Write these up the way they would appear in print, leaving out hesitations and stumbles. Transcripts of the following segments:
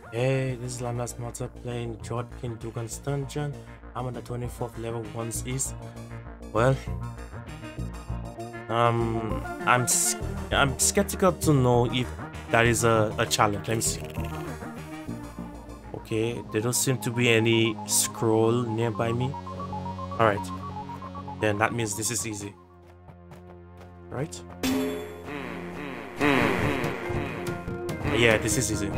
Hey, this is Lamlas Mata playing DROD in Dugan's dungeon. I'm on the 24th level once east. Well, I'm skeptical to know if that is a challenge. Let me see. Okay, there don't seem to be any scroll nearby me. Alright, then that means this is easy. Right? Yeah, this is easy.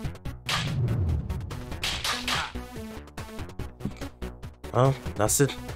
Well, that's it.